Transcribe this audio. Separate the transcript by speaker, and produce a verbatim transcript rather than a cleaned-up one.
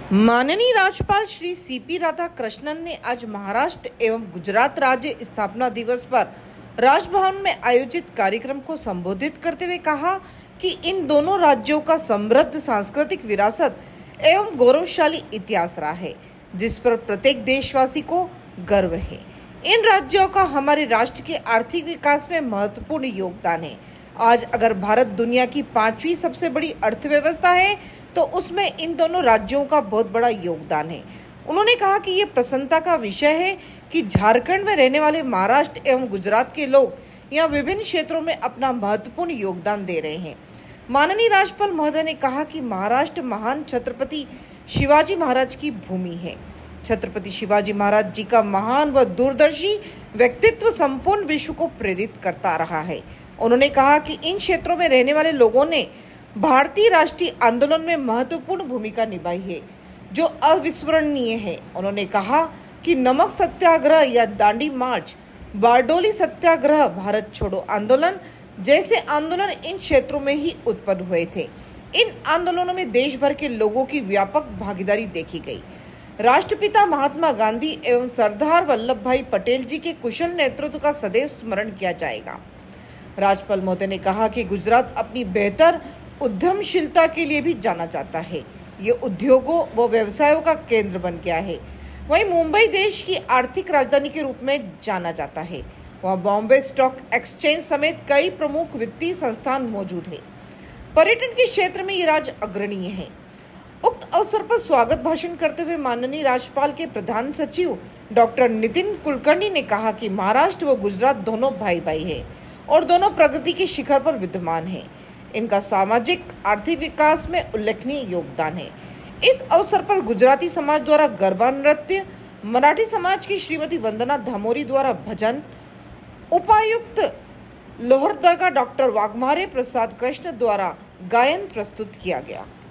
Speaker 1: माननीय राज्यपाल Shri C P Radhakrishnan ने आज महाराष्ट्र एवं गुजरात राज्य स्थापना दिवस पर राजभवन में आयोजित कार्यक्रम को संबोधित करते हुए कहा कि इन दोनों राज्यों का समृद्ध सांस्कृतिक विरासत एवं गौरवशाली इतिहास रहा है, जिस पर प्रत्येक देशवासी को गर्व है। इन राज्यों का हमारे राष्ट्र के आर्थिक विकास में महत्वपूर्ण योगदान है। आज अगर भारत दुनिया की पांचवी सबसे बड़ी अर्थव्यवस्था है तो उसमें इन दोनों राज्यों का बहुत बड़ा योगदान है। उन्होंने कहा कि ये प्रसन्नता का विषय है कि झारखंड में रहने वाले महाराष्ट्र एवं गुजरात के लोग यहाँ विभिन्न क्षेत्रों में अपना महत्वपूर्ण योगदान दे रहे हैं। माननीय राज्यपाल महोदय ने कहा कि महाराष्ट्र महान छत्रपति शिवाजी महाराज की भूमि है। छत्रपति शिवाजी महाराज जी का महान व दूरदर्शी व्यक्तित्व संपूर्ण विश्व को प्रेरित करता रहा है। उन्होंने कहा कि इन क्षेत्रों में रहने वाले लोगों ने भारतीय राष्ट्रीय आंदोलन में महत्वपूर्ण भूमिका निभाई है, जो अविस्मरणीय है। उन्होंने कहा कि नमक सत्याग्रह या दांडी मार्च, बारडोली सत्याग्रह, भारत छोड़ो आंदोलन जैसे आंदोलन इन क्षेत्रों में ही उत्पन्न हुए थे। इन आंदोलनों में देश भर के लोगों की व्यापक भागीदारी देखी गई। राष्ट्रपिता महात्मा गांधी एवं सरदार वल्लभ भाई पटेल जी के कुशल नेतृत्व का सदैव स्मरण किया जाएगा। राज्यपाल महोदय ने कहा कि गुजरात अपनी बेहतर उद्यमशीलता के लिए भी जाना जाता है। ये उद्योगों व व्यवसायों का केंद्र बन गया है। वहीं मुंबई देश की आर्थिक राजधानी के रूप में जाना जाता है। वहाँ बॉम्बे स्टॉक एक्सचेंज समेत कई प्रमुख वित्तीय संस्थान मौजूद है। पर्यटन के क्षेत्र में ये राज्य अग्रणीय है। उक्त अवसर पर स्वागत भाषण करते हुए माननीय राज्यपाल के प्रधान सचिव डॉक्टर नितिन कुलकर्णी ने कहा कि महाराष्ट्र व गुजरात दोनों भाई भाई है और दोनों प्रगति के शिखर पर विद्यमान है। इनका सामाजिक आर्थिक विकास में उल्लेखनीय योगदान है। इस अवसर पर गुजराती समाज द्वारा गरबा नृत्य, मराठी समाज की श्रीमती वंदना धामोरी द्वारा भजन, उपायुक्त लोहरदगा डॉक्टर वाघमारे प्रसाद कृष्ण द्वारा गायन प्रस्तुत किया गया।